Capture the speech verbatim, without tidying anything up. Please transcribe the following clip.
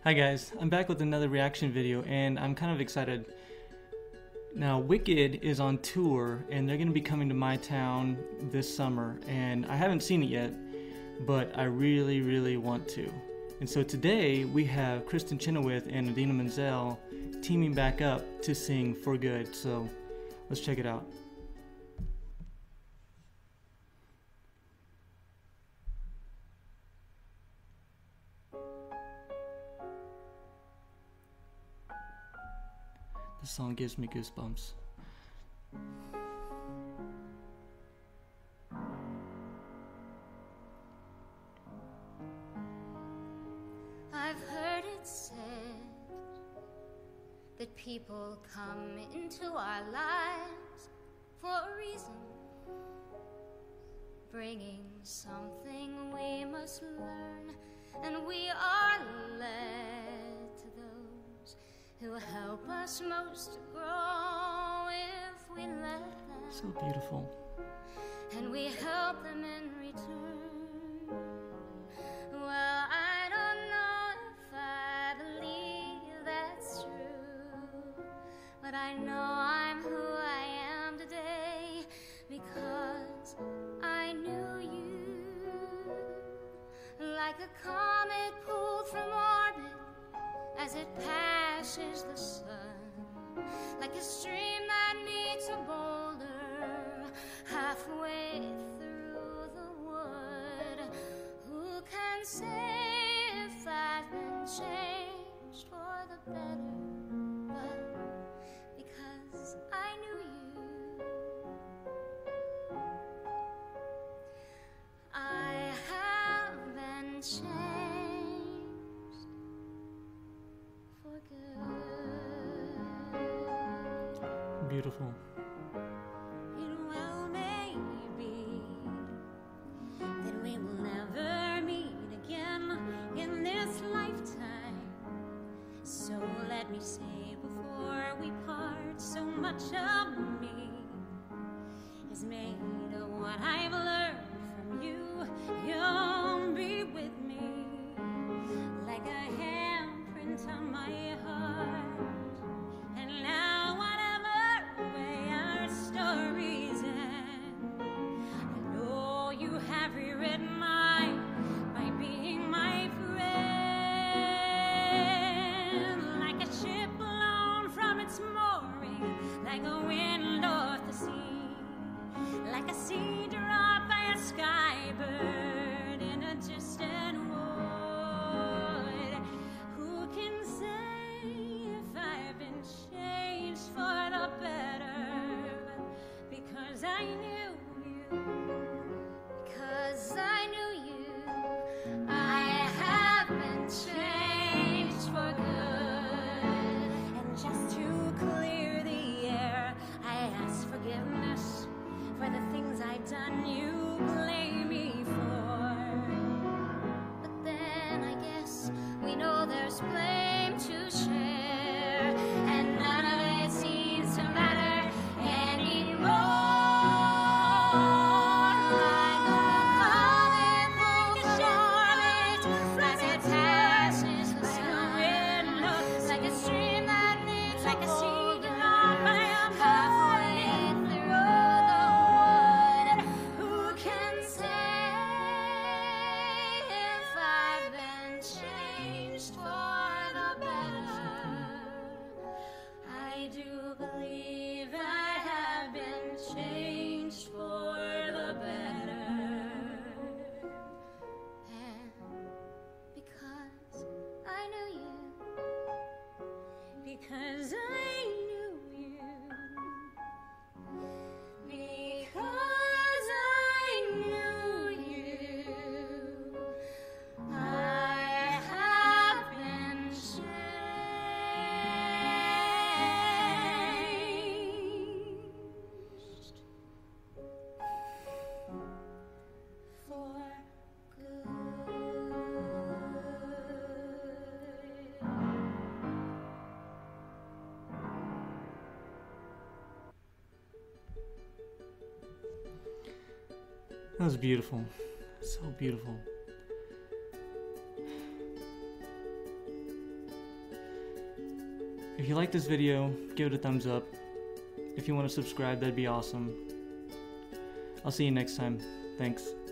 Hi guys, I'm back with another reaction video and I'm kind of excited. Now Wicked is on tour and they're going to be coming to my town this summer, and I haven't seen it yet, but I really really want to. And so today we have Kristin Chenoweth and Idina Menzel teaming back up to sing For Good, so let's check it out. This song gives me goosebumps. I've heard it said that people come into our lives for a reason, bringing something we must learn, and we are led to those who help us most to grow if we let them. So beautiful. And we help them in return. Well, I don't know if I believe that's true, but I know I'm who I am today because I knew you. Like a comet pulled from orbit as it passes the sun, like a stream that meets a boulder halfway through the wood. Who can say if I've been changed for the better? But because I knew you, I have been changed. Beautiful. It well may be that we will never meet again in this lifetime. So let me say before we part, so much of me is made of what I've learned from you. You'll be with me like a handprint on my heart. And now whatever way our stories end, I know you have rewritten mine by being my friend. Like a ship blown from its mooring, like a wind off the sea, like a seed dropped by a sky bird in a distant wood. Who can say if I've been changed for the better? Because I knew you, because I knew you, I have been changed for good. And just to clear the air, I ask forgiveness for the things I've done you blame me for. But then I guess we know there's blame to share, and none of it seems to matter anymore. Like a comet pulled from orbit as it passes the sun, like a stream that meets like a seed dropped by a halfway through the wood. Who can say if I've been changed for the better? I do believe I have been changed for the better. And because I knew you, because I knew you, because I knew you, I have been changed for good. That was beautiful. So beautiful. If you like this video, give it a thumbs up. If you want to subscribe, that'd be awesome. I'll see you next time. Thanks.